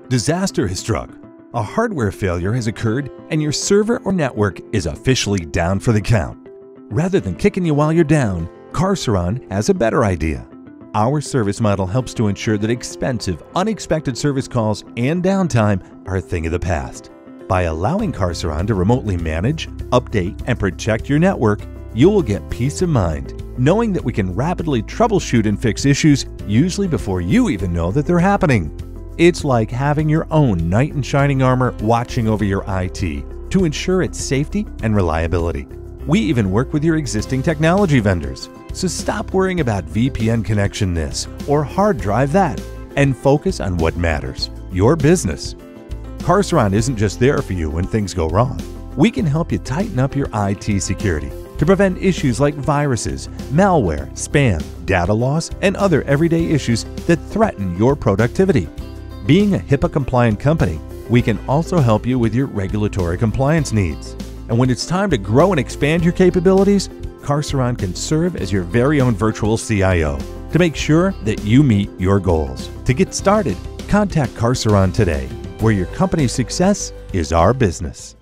Disaster has struck. A hardware failure has occurred and your server or network is officially down for the count. Rather than kicking you while you're down, Carceron has a better idea. Our service model helps to ensure that expensive, unexpected service calls and downtime are a thing of the past. By allowing Carceron to remotely manage, update, and protect your network, you will get peace of mind, knowing that we can rapidly troubleshoot and fix issues, usually before you even know that they're happening. It's like having your own knight in shining armor watching over your IT to ensure its safety and reliability. We even work with your existing technology vendors, so stop worrying about VPN connection this or hard drive that, and focus on what matters, your business. Carceron isn't just there for you when things go wrong. We can help you tighten up your IT security to prevent issues like viruses, malware, spam, data loss, and other everyday issues that threaten your productivity. Being a HIPAA-compliant company, we can also help you with your regulatory compliance needs. And when it's time to grow and expand your capabilities, Carceron can serve as your very own virtual CIO to make sure that you meet your goals. To get started, contact Carceron today, where your company's success is our business.